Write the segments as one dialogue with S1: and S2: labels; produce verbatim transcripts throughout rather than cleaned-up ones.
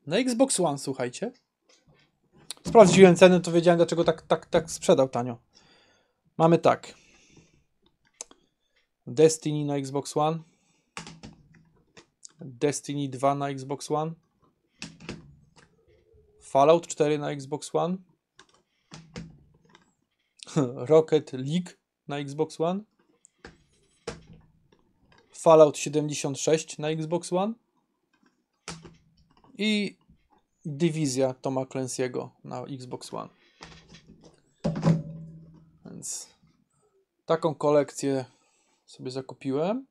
S1: Na Xbox One, słuchajcie. Sprawdziłem ceny, to wiedziałem, dlaczego tak, tak, tak sprzedał tanio. Mamy tak. Destiny na Xbox One. Destiny dwa na Xbox One. Fallout cztery na Xbox One. Rocket League na Xbox One. Fallout siedemdziesiąt sześć na Xbox One. I Dywizja Toma Clancy'ego na Xbox One. Więc taką kolekcję sobie zakupiłem.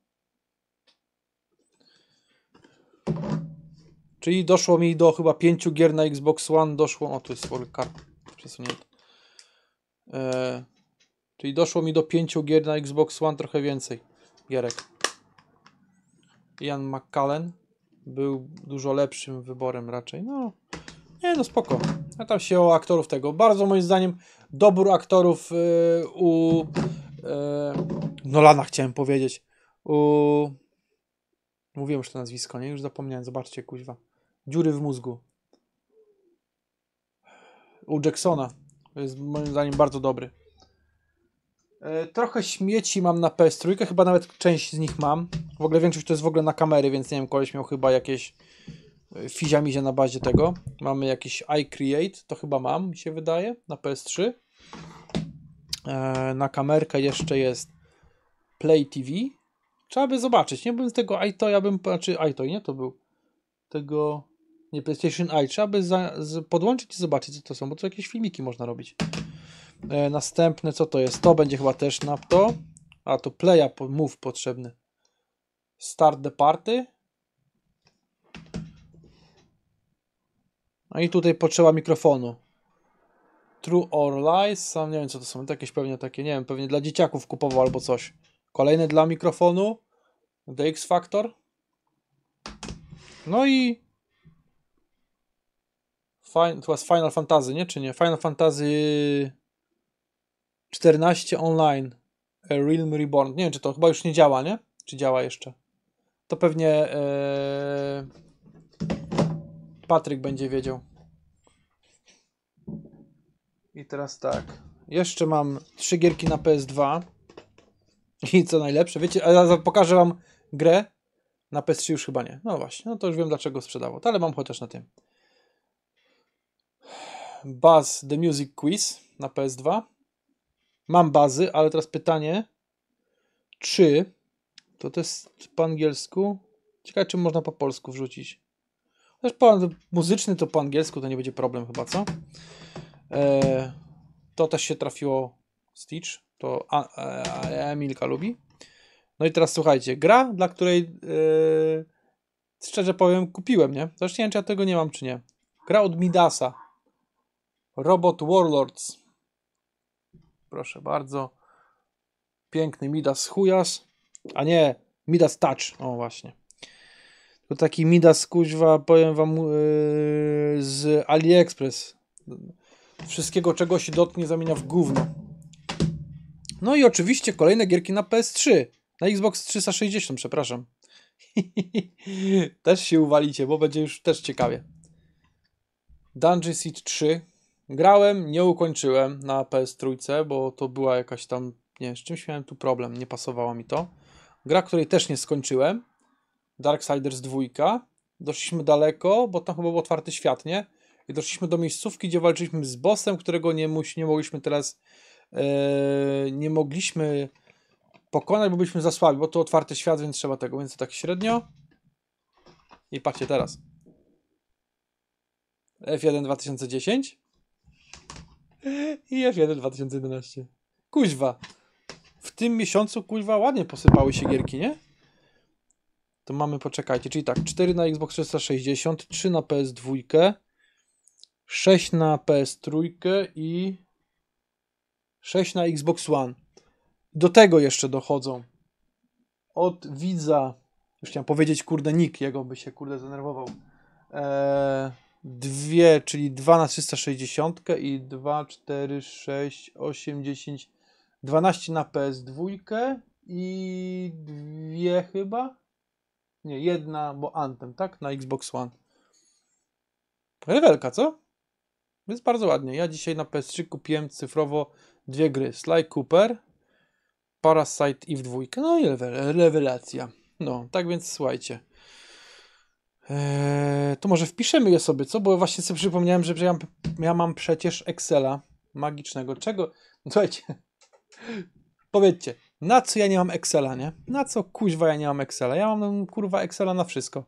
S1: Czyli doszło mi do chyba pięciu gier na Xbox One. Doszło. O, tu jest w ogóle karta przesunięta. Eee, czyli doszło mi do pięciu gier na Xbox One, trochę więcej gierek. Ian McKellen był dużo lepszym wyborem raczej. No, nie, no spoko. A tam się o aktorów tego. Bardzo moim zdaniem dobór aktorów yy, u yy, Nolana chciałem powiedzieć. U Mówiłem już to nazwisko, nie? Już zapomniałem. Zobaczcie, kuźwa. Dziury w mózgu. U Jacksona. Jest moim zdaniem bardzo dobry. E, trochę śmieci mam na P S trzy. Chyba nawet część z nich mam. W ogóle większość to jest w ogóle na kamery, więc nie wiem, koleś miał chyba jakieś fizia-mizia na bazie tego. Mamy jakieś iCreate. To chyba mam, mi się wydaje. Na P S trzy. E, na kamerkę jeszcze jest Play T V. Trzeba by zobaczyć. Nie bym z tego iToy, ja bym, znaczy iToy, nie? To był tego, nie, PlayStation Eye. Trzeba by za, z, podłączyć i zobaczyć, co to są, bo tu jakieś filmiki można robić. E, następne, co to jest? To będzie chyba też na to. A, to Playa, Move potrzebny. Start the Party. No i tutaj potrzeba mikrofonu. True or Lies. Sam nie wiem, co to są. To jakieś pewnie takie, nie wiem, pewnie dla dzieciaków kupował albo coś. Kolejne dla mikrofonu. The X Factor. No i Fin- to jest Final Fantasy, nie? Czy nie? Final Fantasy czternaście Online. A Realm Reborn. Nie wiem, czy to chyba już nie działa, nie? Czy działa jeszcze? To pewnie ee... Patryk będzie wiedział. I teraz tak. Jeszcze mam trzy gierki na P S dwa. I co najlepsze, wiecie, a pokażę wam grę. Na P S trzy już chyba nie. No właśnie, no to już wiem, dlaczego sprzedawał. Ale mam chociaż na tym. Buzz The Music Quiz na P S dwa. Mam bazy, ale teraz pytanie, czy to to jest po angielsku? Ciekawe, czy można po polsku wrzucić. Też po muzyczny to po angielsku, to nie będzie problem chyba, co? Eee, to też się trafiło Stitch, to a, a, a Emilka lubi. No i teraz słuchajcie, gra, dla której yy, szczerze powiem, kupiłem, nie? Zresztą nie wiem, czy ja tego nie mam, czy nie. Gra od Midasa. Robot Warlords. Proszę bardzo. Piękny Midas chujas. A nie, Midas Touch. O, właśnie. To taki Midas, kuźwa, powiem wam, yy, z AliExpress. Wszystkiego, czego się dotknie, zamienia w gówno. No i oczywiście kolejne gierki na P S trzy. Na Xbox trzysta sześćdziesiąt, przepraszam. Też się uwalicie, bo będzie już też ciekawie. Dungeon Siege trzy. Grałem, nie ukończyłem na P S trzy, bo to była jakaś tam, nie, z czymś miałem tu problem, nie pasowało mi to. Gra, której też nie skończyłem. Darksiders dwa. Doszliśmy daleko, bo tam chyba był otwarty świat, nie? I doszliśmy do miejscówki, gdzie walczyliśmy z bossem, którego nie, muś, nie mogliśmy teraz yy, nie mogliśmy pokonać, bo byliśmy za słabi, bo to otwarty świat, więc trzeba tego, więc to tak średnio. I patrzcie teraz. F jeden dwa tysiące dziesięć i F jeden dwa tysiące jedenaście. Kuźwa. W tym miesiącu, kuźwa, ładnie posypały się gierki, nie? To mamy, poczekajcie, czyli tak, cztery na Xbox trzysta sześćdziesiąt, trzy na P S dwa, sześć na P S trzy i sześć na Xbox One. Do tego jeszcze dochodzą od widza, już chciałem powiedzieć, kurde, nick, jego by się, kurde, zdenerwował. Eee, dwie, czyli dwa na trzysta sześćdziesiąt i dwa, cztery, sześć, osiem, dziesięć, dwanaście na P S dwa i dwie chyba? Nie, jedna, bo Anthem, tak? Na Xbox One. Rewelka, co? Jest bardzo ładnie. Ja dzisiaj na P S trzy kupiłem cyfrowo dwie gry. Sly Cooper, Parasite Eve dwa. No i rewelacja. No, tak więc słuchajcie. Eee, to może wpiszemy je sobie, co? Bo właśnie sobie przypomniałem, że ja, ja mam przecież Excela magicznego. Czego? Słuchajcie. Powiedzcie, na co ja nie mam Excela, nie? Na co kuźwa ja nie mam Excela? Ja mam kurwa Excela na wszystko.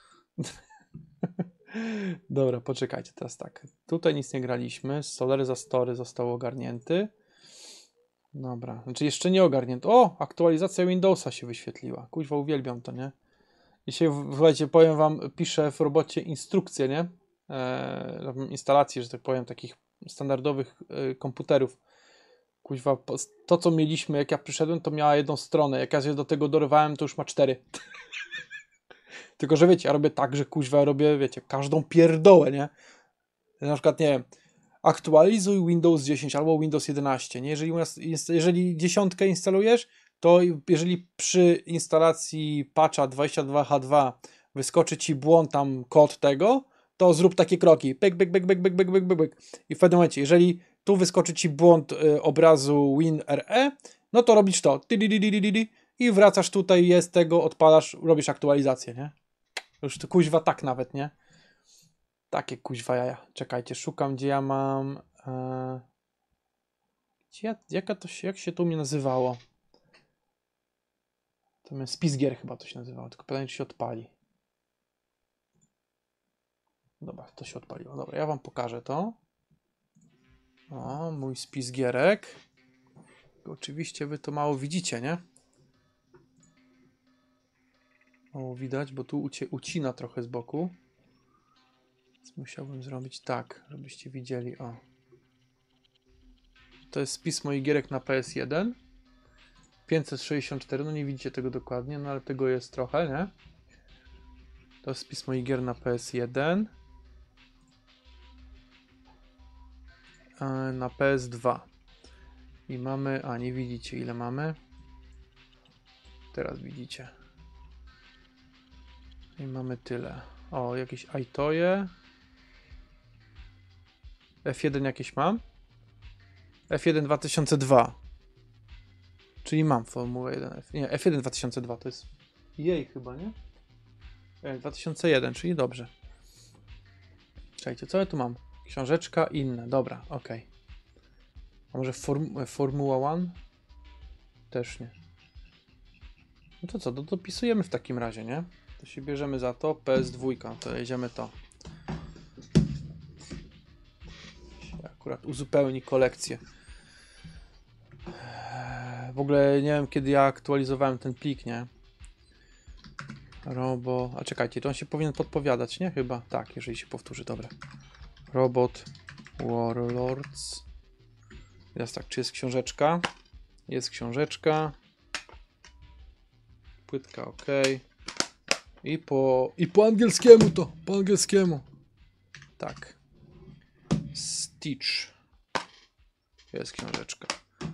S1: Dobra, poczekajcie, teraz tak. Tutaj nic nie graliśmy. Solar za Story został ogarnięty. Dobra, znaczy jeszcze nie ogarnięty. O, aktualizacja Windowsa się wyświetliła. Kuźwa, uwielbiam to, nie? Dzisiaj, słuchajcie, powiem wam, piszę w robocie instrukcję, nie? Eee, instalacji, że tak powiem, takich standardowych e, komputerów. Kuźwa, to co mieliśmy, jak ja przyszedłem, to miała jedną stronę. Jak ja się do tego dorywałem, to już ma cztery. Tylko, że wiecie, ja robię tak, że kuźwa robię, wiecie, każdą pierdołę, nie? Na przykład, nie wiem, aktualizuj Windows dziesięć albo Windows jedenaście, nie? Jeżeli, jeżeli dziesiątkę instalujesz, to jeżeli przy instalacji patcha dwadzieścia dwa H dwa wyskoczy ci błąd, tam kod tego, to zrób takie kroki. Pyk, pyk, pyk, pyk, pyk, pyk, pyk, pyk. I w pewnym momencie, jeżeli tu wyskoczy ci błąd y, obrazu WinRE, no to robisz to. I wracasz tutaj, jest tego, odpalasz, robisz aktualizację, nie? Już to kuźwa tak nawet, nie? Takie kuźwa jaja. Czekajcie, szukam, gdzie ja mam... E... Gdzie ja, jaka to się, jak się to u mnie nazywało? To miałem spis gier chyba to się nazywało, tylko pytanie, czy się odpali. Dobra, to się odpaliło. Dobra, ja wam pokażę to. O, mój spis gierek. Oczywiście wy to mało widzicie, nie? Mało widać, bo tu ucie, ucina trochę z boku. Więc musiałbym zrobić tak, żebyście widzieli. O. To jest spis moich gierek na P S jeden. pięćset sześćdziesiąt cztery, no nie widzicie tego dokładnie, no ale tego jest trochę, nie? To jest spis moich gier na P S jeden. Na P S dwa. I mamy, a nie widzicie ile mamy. Teraz widzicie. I mamy tyle. O, jakieś iToje. F jeden jakieś mam. F jeden dwa tysiące dwa. Czyli mam Formułę jeden. Nie, F jeden dwa tysiące dwa to jest jej chyba, nie? E, dwa tysiące jeden, czyli dobrze. Czekajcie, co ja tu mam? Książeczka, inne. Dobra, ok. A może form Formuła jeden? Też nie. No to co, to dopisujemy w takim razie, nie? To się bierzemy za to. P S dwa, to jedziemy to. Akurat uzupełni kolekcję. W ogóle nie wiem, kiedy ja aktualizowałem ten plik, nie? Robo... A czekajcie, to on się powinien podpowiadać, nie? Chyba. Tak, jeżeli się powtórzy, dobra. Robot Warlords. Teraz tak, czy jest książeczka? Jest książeczka. Płytka, ok. I po... I po angielskiemu to! Po angielskiemu. Tak. Stitch. Jest książeczka.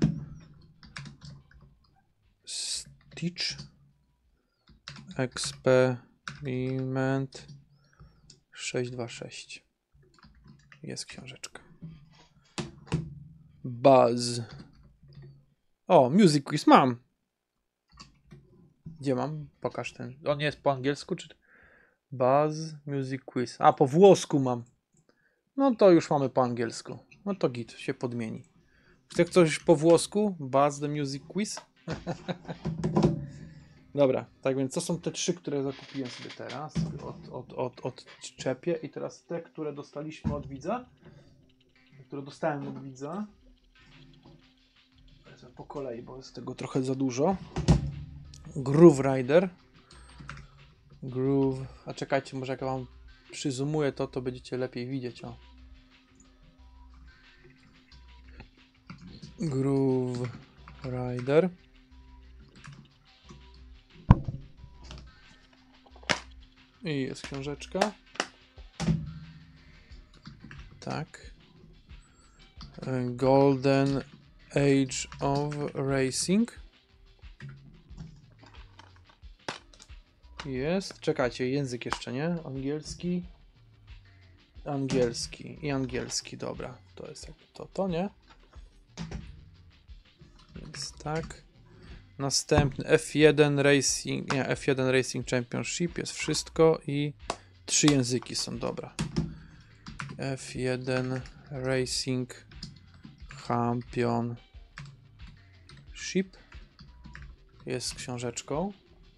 S1: Stitch. Eksperyment sześć dwa sześć. Jest książeczka. Buzz. O, Music Quiz mam. Gdzie mam? Pokaż ten. On nie jest po angielsku, czy... Buzz Music Quiz. A, po włosku mam. No to już mamy po angielsku. No to git, się podmieni. Chce coś po włosku? Buzz the Music Quiz? Dobra, tak więc to są te trzy, które zakupiłem sobie teraz. Od, od, od, odczepię. I teraz te, które dostaliśmy od widza. Które dostałem od widza. Po kolei, bo jest tego trochę za dużo. Groove Rider. Groove. A czekajcie, może jak ja wam przyzumuję to, to będziecie lepiej widzieć. O. Groove Rider. I jest książeczka. Tak. Golden Age of Racing. Jest. Czekajcie, język jeszcze nie. Angielski. Angielski i angielski, dobra. To jest jakby to, to nie? Więc tak. Następny F jeden Racing, nie, F jeden Racing Championship jest wszystko i trzy języki są, dobra. F jeden Racing Championship jest z książeczką.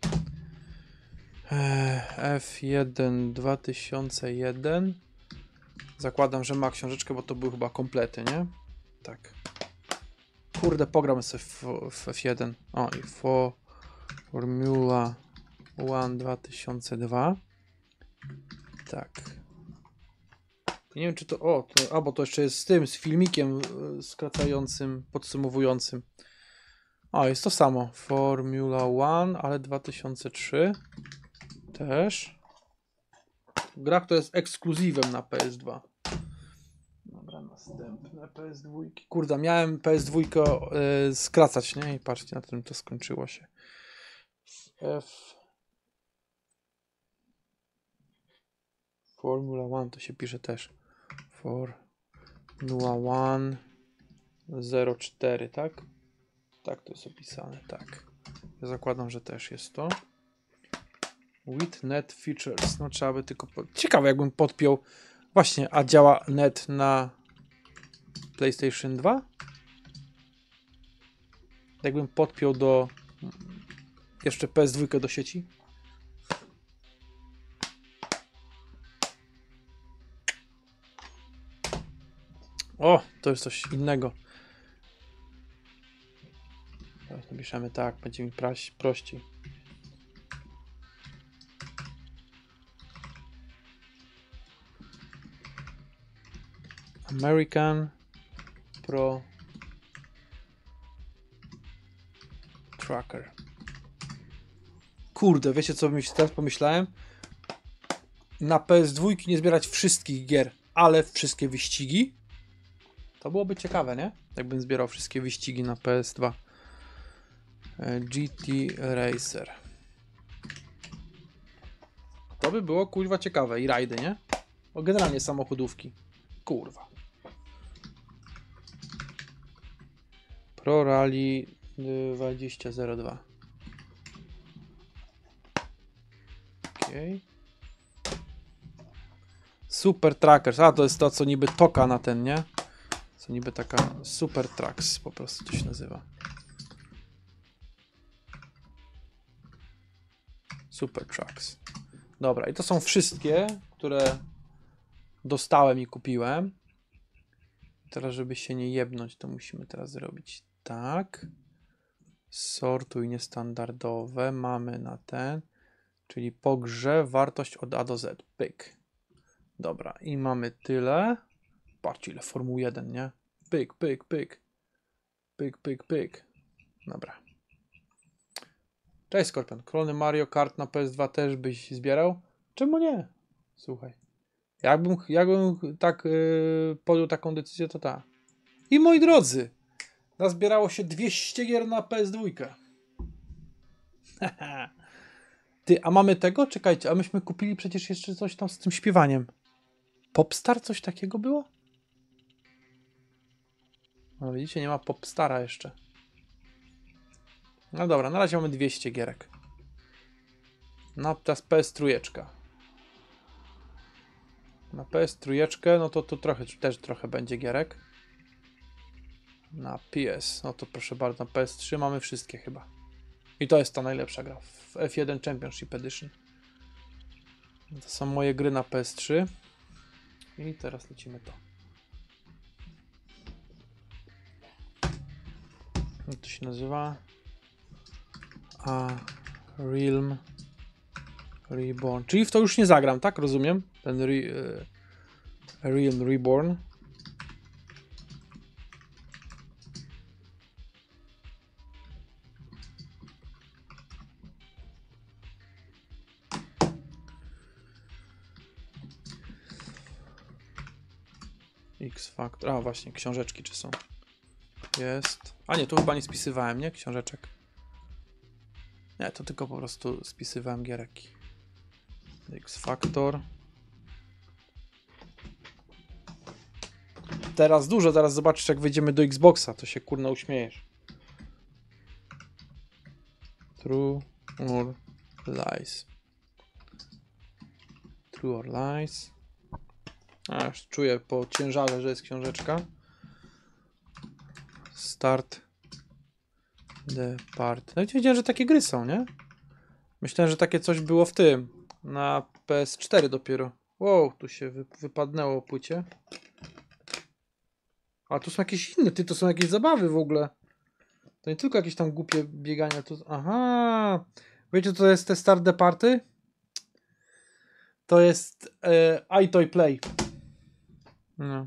S1: F jeden dwa tysiące jeden. Zakładam, że ma książeczkę, bo to były chyba komplety, nie? Tak. Kurde, pogram sobie w, w F jeden. O, i for, Formula jeden dwa tysiące dwa. Tak. Nie wiem, czy to... O, to, a, bo to jeszcze jest z tym, z filmikiem skracającym, podsumowującym. O, jest to samo. Formula jeden, ale dwa tysiące trzy. Też. Gra, która jest ekskluzywem na P S dwa. Dobra, następne P S dwa. Kurde, miałem P S dwa yy, skracać, nie? I patrzcie, na tym to skończyło się. F... Formula jeden to się pisze też. Formula jeden zero cztery, tak? Tak to jest opisane, tak. Ja zakładam, że też jest to. With net features. No trzeba by tylko... Po... Ciekawe, jakbym podpiął... Właśnie, a działa net na PlayStation dwa? Jakbym podpiął do... Jeszcze P S dwa do sieci? O, to jest coś innego. Teraz napiszemy tak, będzie mi praś, prościej. American Pro Tracker. Kurde, wiecie co mi się teraz pomyślałem? Na P S dwa nie zbierać wszystkich gier, ale wszystkie wyścigi. To byłoby ciekawe, nie? Jakbym zbierał wszystkie wyścigi na P S dwa. G T Racer. To by było kurwa ciekawe. I rajdy, nie? Bo generalnie samochodówki. Kurwa. Pro Rally dwadzieścia zero dwa. Okej. Super Trackers. A, to jest to, co niby toka na ten, nie? Co niby taka Super Tracks po prostu to się nazywa. Super Tracks. Dobra, i to są wszystkie, które dostałem i kupiłem. Teraz, żeby się nie jebnąć, to musimy teraz zrobić tak. Sortuj niestandardowe. Mamy na ten. Czyli po grze wartość od A do Z. Pyk. Dobra, i mamy tyle. Patrzcie, ile Formuł jeden, nie? Pyk, pyk, pyk. Pyk, pyk, pyk. Dobra. Cześć Skorpion. Klony Mario Kart na P S dwa też byś zbierał? Czemu nie? Słuchaj. Jakbym, jakbym tak yy, podjął taką decyzję, to tak. I moi drodzy, nazbierało się dwieście gier na P S dwa. Ty, a mamy tego? Czekajcie, a myśmy kupili przecież jeszcze coś tam z tym śpiewaniem. Popstar? Coś takiego było? No widzicie, nie ma Popstara jeszcze. No dobra, na razie mamy dwieście gierek. No teraz P S trzy. Na P S trzy, no to tu trochę, też trochę będzie gierek. Na P S, no to proszę bardzo, na P S trzy mamy wszystkie chyba. I to jest ta najlepsza gra w F jeden Championship Edition. To są moje gry na P S trzy. I teraz lecimy to. Jak to się nazywa? A Realm Reborn. Czyli w to już nie zagram, tak? Rozumiem? Ten re, uh, Realm Reborn. X-Factor. A właśnie, książeczki czy są? Jest. A nie, tu chyba nie spisywałem, nie? Książeczek. Nie, to tylko po prostu spisywałem giereki. X-Factor. Teraz dużo, zaraz zobaczysz, jak wejdziemy do Xboxa, to się kurna uśmiejesz. True or lies. True or lies. A, już czuję po ciężarze, że jest książeczka. Start the part. No i wiedziałem, że takie gry są, nie? Myślałem, że takie coś było w tym. Na P S cztery dopiero. Wow, tu się wy wypadnęło płycie. A tu są jakieś inne, ty, to są jakieś zabawy w ogóle. To nie tylko jakieś tam głupie biegania. Tu... Aha. Wiecie, co to jest te Start the Party? To jest e, iToy Play. No.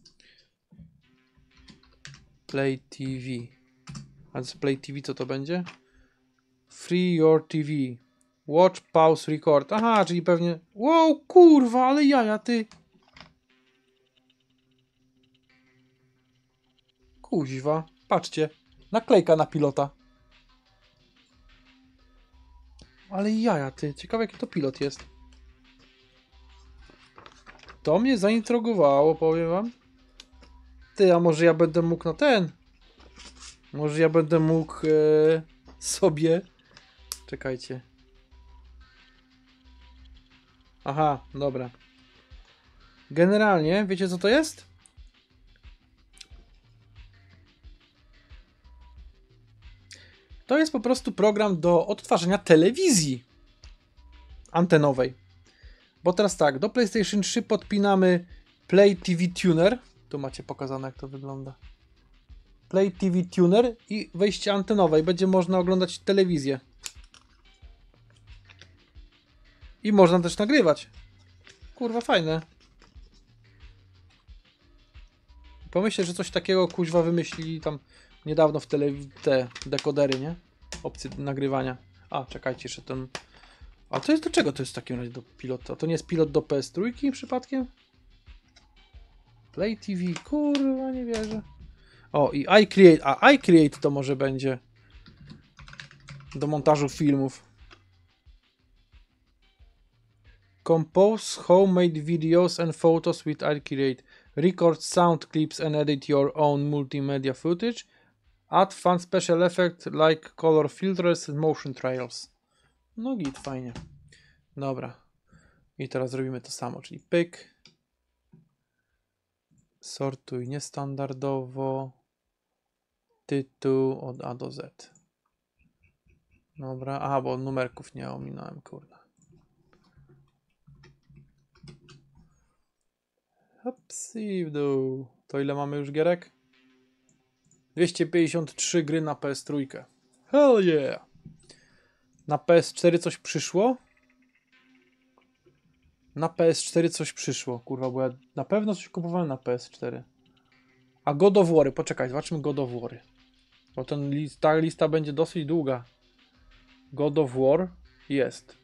S1: Play T V. A z Play T V co to będzie? Free your T V. Watch, pause, record. Aha, czyli pewnie... Wow, kurwa, ale jaja, ty. Kuźwa. Patrzcie. Naklejka na pilota. Ale jaja, ty. Ciekawe, jaki to pilot jest. To mnie zaintrygowało, powiem wam. Ty, a może ja będę mógł na ten? Może ja będę mógł e, sobie... Czekajcie. Aha, dobra. Generalnie, wiecie co to jest? To jest po prostu program do odtwarzania telewizji antenowej. Bo teraz tak, do PlayStation trzy podpinamy Play T V Tuner. Tu macie pokazane, jak to wygląda. Play T V Tuner i wejście antenowe i będzie można oglądać telewizję. I można też nagrywać. Kurwa, fajne. Pomyślę, że coś takiego kuźwa wymyślili tam niedawno w tele... te dekodery, nie? Opcje nagrywania. A, czekajcie, jeszcze ten... A to jest do czego to jest w takim razie do pilota? To nie jest pilot do P S trzy przypadkiem? Play T V, kurwa, nie wierzę. O, i iCreate, a iCreate to może będzie do montażu filmów. Compose homemade videos and photos with iCreate. Record sound clips and edit your own multimedia footage. Add fun special effects like color filters and motion trails. No git, fajnie. Dobra. I teraz zrobimy to samo, czyli pyk. Sortuj niestandardowo. Tytuł od A do Z. Dobra. Aha, bo numerków nie ominąłem, kurde. Hops i w dół. To ile mamy już gierek? dwieście pięćdziesiąt trzy gry na P S trzy. Hell yeah! Na P S cztery coś przyszło? Na P S cztery coś przyszło, kurwa, bo ja na pewno coś kupowałem na P S cztery. A God of War, poczekaj, zobaczmy God of War. Bo ten list, ta lista będzie dosyć długa. God of War jest.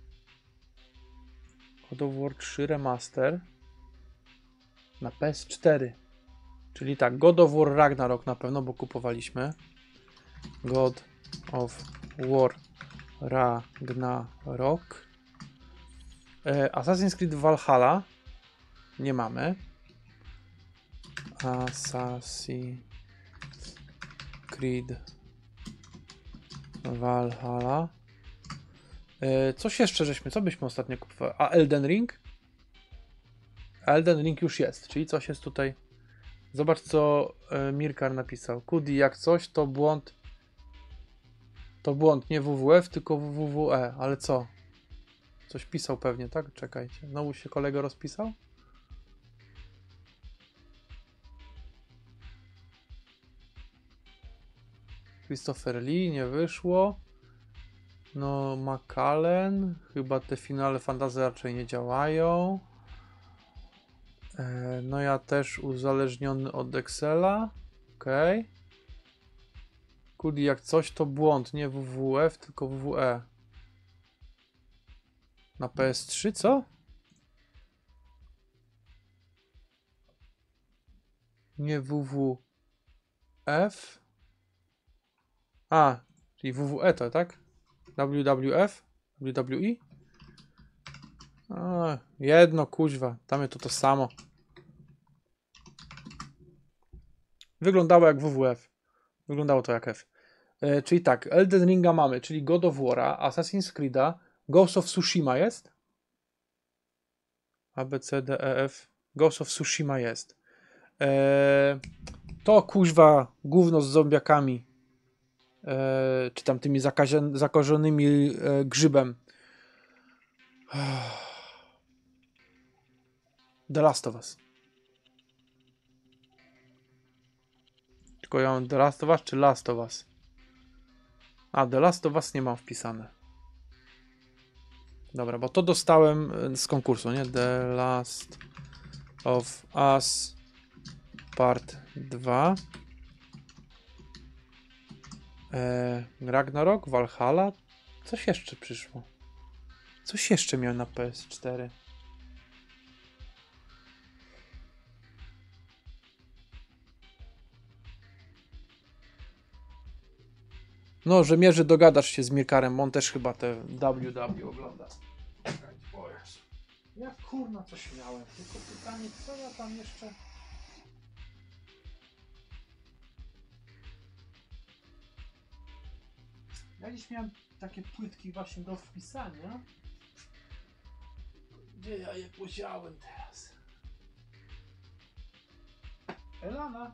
S1: God of War trzy Remaster na P S cztery. Czyli tak, God of War Ragnarok na pewno, bo kupowaliśmy. God of War Ragnarok. E, Assassin's Creed Valhalla nie mamy. Assassin's Creed Valhalla. E, coś jeszcze żeśmy, co byśmy ostatnio kupowali? A Elden Ring? Elden Ring już jest, czyli coś jest tutaj. Zobacz, co e, Mirkar napisał. Kudi, jak coś, to błąd. To błąd, nie W W F, tylko W W E. Ale co? Coś pisał pewnie, tak? Czekajcie. Znowu się kolega rozpisał? Christopher Lee, nie wyszło. No, McAllen. Chyba te finale fantasy raczej nie działają. E, no ja też uzależniony od Excela. Okej. Okay. Kudi, jak coś, to błąd. Nie W W F, tylko W W E. Na P S trzy, co? Nie W W F. A, czyli W W E to, tak? W W F? W W E? A, jedno, kuźwa. Tam jest to to samo. Wyglądało jak W W F. Wyglądało to jak F. E, czyli tak, Elden Ringa mamy, czyli God of War'a, Assassin's Creed'a, Ghost of Tsushima jest? A, B, C, D, E, F. Ghost of Tsushima jest. E, to kuźwa gówno z zombiakami. E, czy tam tymi zakażonymi e, grzybem. The Last of Us. Tylko ja mam The Last of Us czy Last of Us? A, The Last of Us nie mam wpisane. Dobra, bo to dostałem z konkursu, nie? The Last of Us Part dwa. Eee, Ragnarok, Valhalla. Coś jeszcze przyszło. Coś jeszcze miałem na P S cztery. No, że mierzy dogadasz się z Mirkarem. On też chyba te W W ogląda. Ja kurna coś miałem. Tylko pytanie, co ja tam jeszcze... Ja dziś miałem takie płytki właśnie do wpisania. Gdzie ja je podziałem teraz? Elana.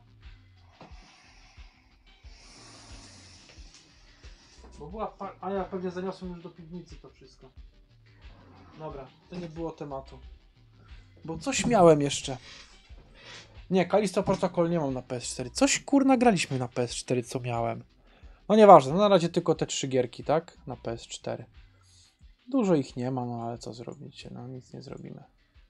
S1: Bo była... A ja pewnie zaniosłem już do piwnicy to wszystko. Dobra, to nie było tematu. Bo coś miałem jeszcze. Nie, Callisto Protocol nie mam na P S cztery. Coś kurna graliśmy na P S cztery, co miałem. No nieważne, no na razie tylko te trzy gierki, tak? Na P S cztery. Dużo ich nie ma, no ale co zrobicie? No nic nie zrobimy.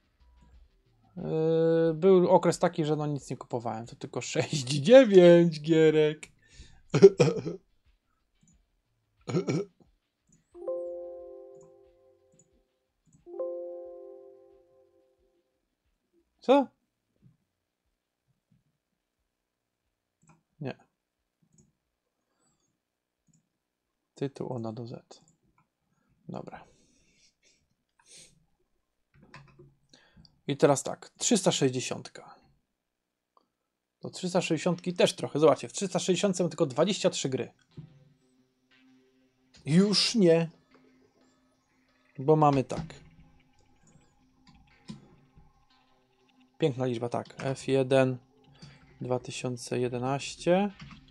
S1: Yy, był okres taki, że no nic nie kupowałem. To tylko sześć dziewięć gierek. Co? Nie. Tytuł ona do Z. Dobra. I teraz tak. trzysta sześćdziesiąt. Do trzysta sześćdziesiąt też trochę. Zobaczcie, w trzysta sześćdziesiąt mam tylko dwadzieścia trzy gry. Już nie. Bo mamy tak. Piękna liczba, tak. F jeden dwa tysiące jedenaście.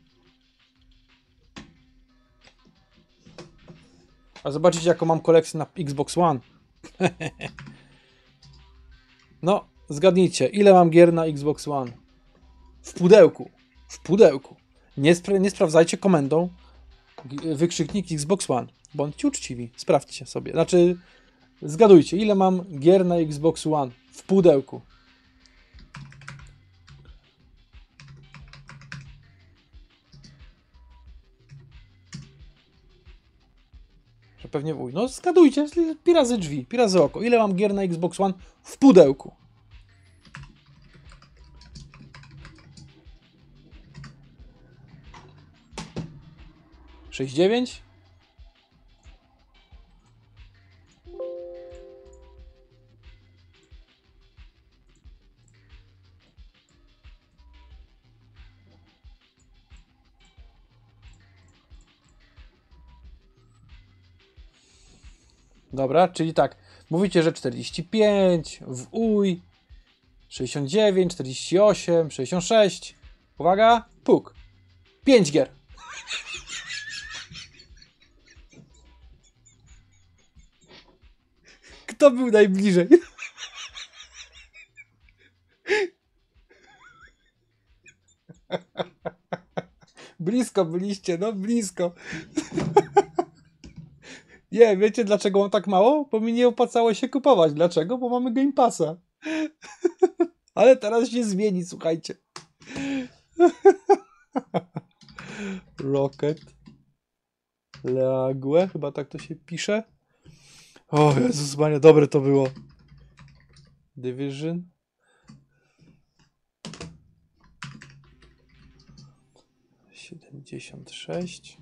S1: A zobaczycie, jaką mam kolekcję na Xbox One. No, zgadnijcie, ile mam gier na Xbox One? W pudełku. W pudełku. Nie, spra nie sprawdzajcie komendą wykrzyknik Xbox One. Bądźcie uczciwi. Sprawdźcie sobie. Znaczy, zgadujcie, ile mam gier na Xbox One w pudełku. Że pewnie wuj. No zgadujcie, pi razy drzwi, pi razy oko. Ile mam gier na Xbox One w pudełku? sześć dziewięć? Dobra, czyli tak. Mówicie, że czterdzieści pięć, w uj, sześćdziesiąt dziewięć, czterdzieści osiem, sześćdziesiąt sześć. Uwaga, puk. pięć gier. Kto był najbliżej? Blisko byliście, no blisko. Nie, wiecie dlaczego mam tak mało? Bo mi nie opłacało się kupować. Dlaczego? Bo mamy Game Passa. Ale teraz się zmieni, słuchajcie. Rocket League, chyba tak to się pisze. O Jezus Maria, dobre to było. Division. siedemdziesiąt sześć.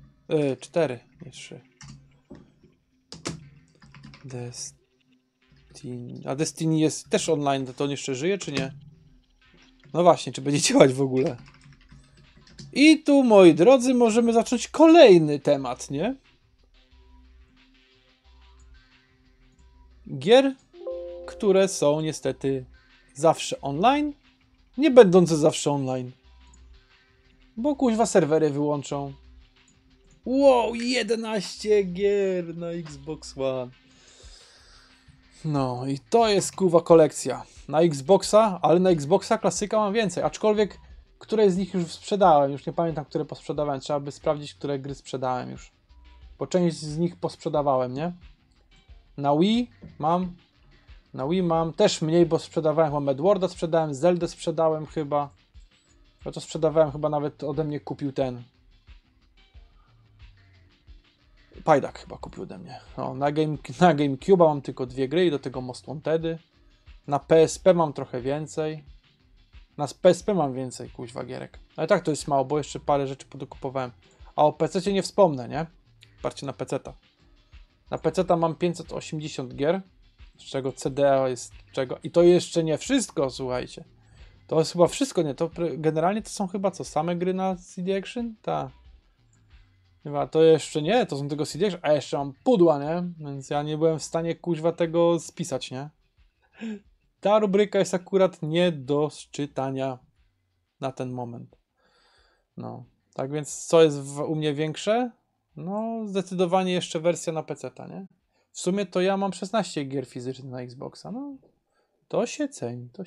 S1: Yy, cztery, nie trzy. Des... Destiny. A Destiny jest też online, to on jeszcze żyje, czy nie? No właśnie, czy będzie działać w ogóle? I tu, moi drodzy, możemy zacząć kolejny temat, nie? Gier, które są niestety zawsze online, nie będące zawsze online. Bo kuźwa serwery wyłączą. Wow, jedenaście gier na Xbox One. No i to jest kuwa kolekcja. Na Xboxa, ale na Xboxa klasyka mam więcej. Aczkolwiek, które z nich już sprzedałem. Już nie pamiętam, które posprzedawałem. Trzeba by sprawdzić, które gry sprzedałem już. Bo część z nich posprzedawałem, nie? Na Wii mam. Na Wii mam też mniej, bo sprzedawałem chyba Medwarda, sprzedałem Zeldę, sprzedałem chyba. Ja to sprzedawałem, chyba nawet ode mnie kupił ten. Pajdak chyba kupił ode mnie. No, na, Game, na GameCube mam tylko dwie gry i do tego Most Wantedy. Na P S P mam trochę więcej. Na P S P mam więcej, kuźwa gierek. Ale tak to jest mało, bo jeszcze parę rzeczy podokupowałem. A o P C nie wspomnę, nie? Parcie na P C ta. Na P C ta mam pięćset osiemdziesiąt gier, z czego C D jest czego. I to jeszcze nie wszystko, słuchajcie. To jest chyba wszystko, nie? To generalnie to są chyba co? Same gry na C D Action? Tak. Chyba to jeszcze nie, to są tylko C D Action, a jeszcze mam pudła, nie? Więc ja nie byłem w stanie kuźwa tego spisać, nie? Ta rubryka jest akurat nie do szczytania na ten moment. No, tak więc co jest w, u mnie większe? No, zdecydowanie jeszcze wersja na peceta, nie? W sumie to ja mam szesnaście gier fizycznych na Xboxa, no. To się ceni, to